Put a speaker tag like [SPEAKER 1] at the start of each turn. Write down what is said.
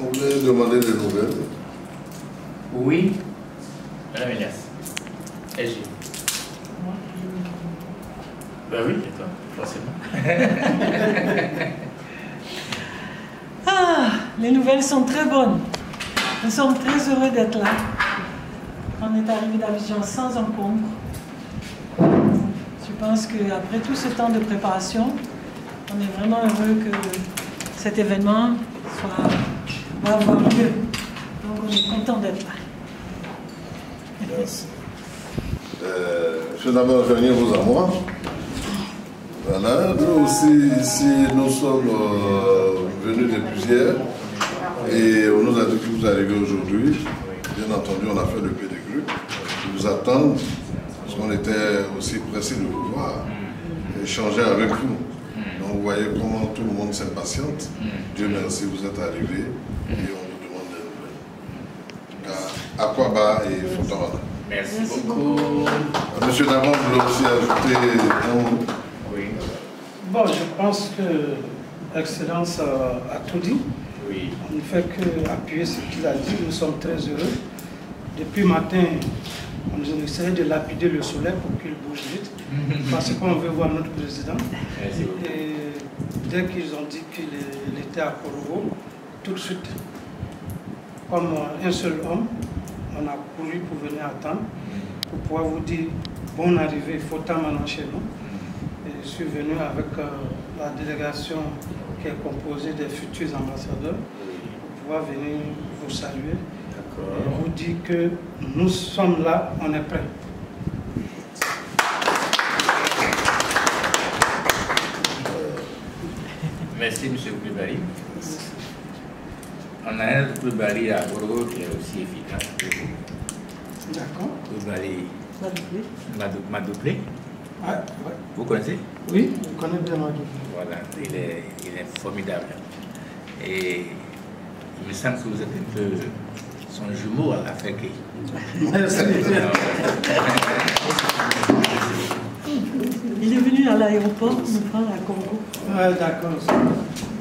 [SPEAKER 1] On voulait demander des nouvelles.
[SPEAKER 2] Oui. Madame Elias. SG. Ben oui, et toi, forcément.
[SPEAKER 3] Ah, les nouvelles sont très bonnes. Nous sommes très heureux d'être là. On est arrivé d'Abidjan sans encombre. Je pense qu'après tout ce temps de préparation, on est vraiment heureux que cet événement va avoir lieu. Donc on est content d'être là.
[SPEAKER 1] Merci. Je vais d'abord venir vous à moi. Voilà, nous aussi, ici, nous sommes venus de plusieurs et on nous a dit que vous arrivez aujourd'hui. Bien entendu, on a fait le pédigré. Ils vous attendent parce qu'on était aussi pressés de vous voir et échanger avec vous. Donc vous voyez comment tout le monde s'impatiente. Dieu merci, vous êtes arrivés et on vous demande des nouvelles. Aquaba et Fontaine.
[SPEAKER 2] Merci beaucoup.
[SPEAKER 1] Monsieur Davon, vous voulez aussi ajouter un mot?
[SPEAKER 2] Oui.
[SPEAKER 4] Bon, je pense que Excellence a tout dit.
[SPEAKER 2] Oui.
[SPEAKER 4] On ne fait qu'appuyer ce qu'il a dit. Nous sommes très heureux. Depuis matin, on essayait de lapider le soleil pour qu'il bouge vite, parce qu'on veut voir notre président.
[SPEAKER 2] Merci.
[SPEAKER 4] Et dès qu'ils ont dit qu'il était à Korogo, tout de suite, comme un seul homme, on a couru pour venir attendre, pour pouvoir vous dire bonne arrivée, Fota maintenant chez nous. Et je suis venu avec la délégation qui est composée des futurs ambassadeurs pour pouvoir venir vous saluer. Et vous dire que nous sommes là, on est prêts.
[SPEAKER 2] Merci, M. Koulibaly. On a un Koulibaly à Borgo qui est aussi efficace.
[SPEAKER 4] D'accord.
[SPEAKER 2] Koulibaly Madouplé.
[SPEAKER 4] Ouais, ouais.
[SPEAKER 2] Vous connaissez?
[SPEAKER 4] Oui, je connais bien Madouplé.
[SPEAKER 2] Voilà, il est formidable. Et il me semble que vous êtes un peu son jumeau à Féké.
[SPEAKER 4] Merci.
[SPEAKER 3] Il est venu à l'aéroport nous prendre à Congo.
[SPEAKER 4] Ouais, d'accord.